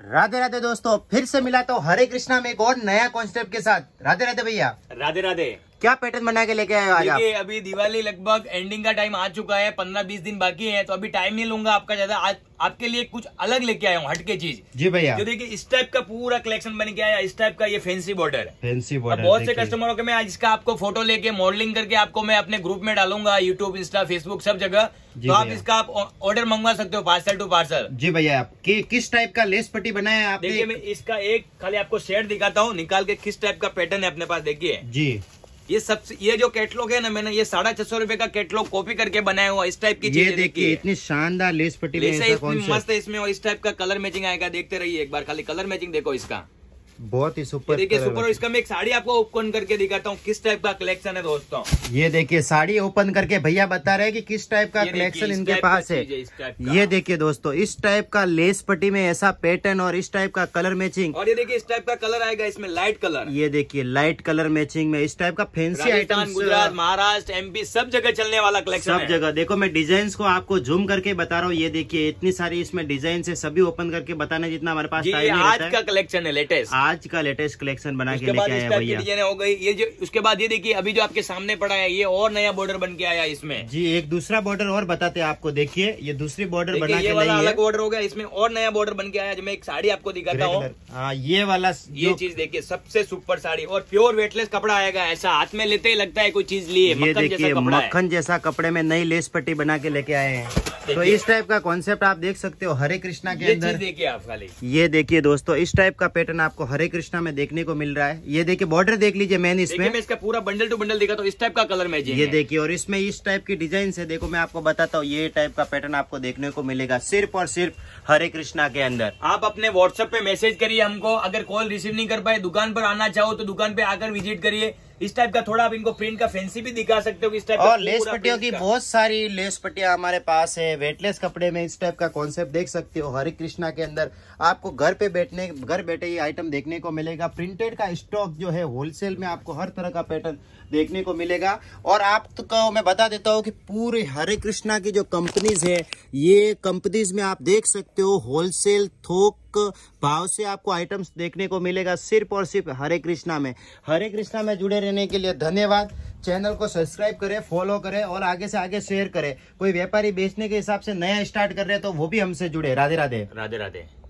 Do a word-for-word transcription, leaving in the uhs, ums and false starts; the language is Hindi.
राधे राधे दोस्तों, फिर से मिला तो हरे कृष्णा में एक और नया कॉन्सेप्ट के साथ। राधे राधे भैया। राधे राधे। क्या पैटर्न बना के लेके आए हो आज आप? देखिए अभी दिवाली लगभग एंडिंग का टाइम आ चुका है, पंद्रह बीस दिन बाकी है, तो अभी टाइम नहीं लूंगा आपका ज्यादा। आज आपके लिए कुछ अलग लेके आया हूँ, हटके चीज। जी भैया। जो देखिए इस टाइप का पूरा कलेक्शन बन के आया, इस टाइप का ये फैंसी बॉर्डर है। Fancy border. बहुत से कस्टमरों के मैं आज इसका आपको फोटो लेके मॉडलिंग करके आपको मैं अपने ग्रुप में डालूंगा, यूट्यूब, इंस्टा, फेसबुक सब जगह। तो आप इसका आप ऑर्डर मंगवा सकते हो पार्सल टू पार्सल। जी भैया। आप कि, किस टाइप का लेस पट्टी बनाया है आपने? देखिए मैं इसका एक खाली आपको शेड दिखाता हूँ निकाल के, किस टाइप का पैटर्न है अपने पास। देखिए जी, ये सब ये जो कैटलॉग है ना, मैंने ये साढ़े छह सौ रुपए का कैटलॉग कॉपी करके बनाया हुआ इस टाइप की चीज। ये देखिए इतनी शानदार लेस पट्टी में ऐसा इतनी मस्त है इसमें, और इस टाइप का कलर मैचिंग आएगा। देखते रहिए एक बार, खाली कलर मैचिंग देखो इसका, बहुत ही सुपर। देखिए सुपर। इसका मैं एक साड़ी आपको ओपन करके दिखाता हूँ किस टाइप का कलेक्शन है दोस्तों। ये देखिए साड़ी ओपन करके भैया बता रहे हैं कि किस टाइप का कलेक्शन इनके पास है। ये देखिए दोस्तों, इस टाइप का लेस पट्टी में ऐसा पैटर्न और इस टाइप का कलर मैचिंग। और ये देखिए इस टाइप का कलर आएगा इसमें, लाइट कलर। ये देखिए लाइट कलर मैचिंग में इस टाइप का fancy item. Gujarat, Maharashtra, MP सब जगह चलने वाला कलेक्शन। सब जगह देखो, मैं डिजाइन को आपको जूम करके बता रहा हूँ। ये देखिए इतनी सारी इसमें डिजाइन है, सभी ओपन करके बताने जितना हमारे पास टाइम नहीं आज का कलेक्शन है, लेटेस्ट आज का लेटेस्ट कलेक्शन बना के लेके आया भैया। डिजाइन हो गई ये जो, उसके बाद ये देखिए अभी जो आपके सामने पड़ा है, ये और नया बॉर्डर बन के आया इसमें। जी, एक दूसरा बॉर्डर और बताते हैं आपको। देखिए ये दूसरी बॉर्डर बना के, ये वाला अलग बॉर्डर हो गया, इसमें और नया बॉर्डर बन के आया। जो मैं एक साड़ी आपको दिखाता हूँ, हाँ ये वाला, ये चीज देखिए सबसे सुपर साड़ी, और प्योर वेटलेस कपड़ा आएगा। ऐसा हाथ में लेते ही लगता है कोई चीज लिए। ये देखिए मक्खन जैसा कपड़े में नई लेस पट्टी बना के लेके आए हैं। तो इस टाइप का कॉन्सेप्ट आप देख सकते हो हरे कृष्णा के अंदर। देखिए आप खाली ये देखिए दोस्तों, इस टाइप का पैटर्न आपको हरे कृष्णा में देखने को मिल रहा है। ये देखिए बॉर्डर देख लीजिए मैन इसमें। मैं इसका पूरा बंडल टू बंडल देखा तो इस टाइप का कलर मैचिंग। ये देखिए, और इसमें इस टाइप की डिजाइन है। देखो मैं आपको बताता हूँ, ये टाइप का पैटर्न आपको देखने को मिलेगा सिर्फ और सिर्फ हरे कृष्णा के अंदर। आप अपने व्हाट्सएप पे मैसेज करिए हमको। अगर कॉल रिसीव नहीं कर पाए, दुकान पर आना चाहो तो दुकान पे आकर विजिट करिए। इस टाइप का थोड़ा आप इनको प्रिंट का फैंसी भी दिखा सकते हो। इस टाइप और लेस पट्टियों की बहुत सारी लेस पट्टियां हमारे पास है। वेटलेस कपड़े में इस टाइप का कॉन्सेप्ट देख सकते हो हरे कृष्णा के अंदर। आपको घर पे बैठने घर बैठे ये आइटम देखने को मिलेगा। प्रिंटेड का स्टॉक जो है होलसेल में आपको हर तरह का पैटर्न देखने को मिलेगा। और आपको मैं बता देता हूँ कि पूरे हरे कृष्णा की जो कंपनीज है, ये कंपनीज में आप देख सकते हो होलसेल थोक भाव से आपको आइटम्स देखने को मिलेगा सिर्फ और सिर्फ हरे कृष्णा में। हरे कृष्णा में जुड़े रहने के लिए धन्यवाद। चैनल को सब्सक्राइब करें, फॉलो करें और आगे से आगे शेयर करें। कोई व्यापारी बेचने के हिसाब से नया स्टार्ट कर रहे हैं तो वो भी हमसे जुड़े। राधे राधे। राधे राधे।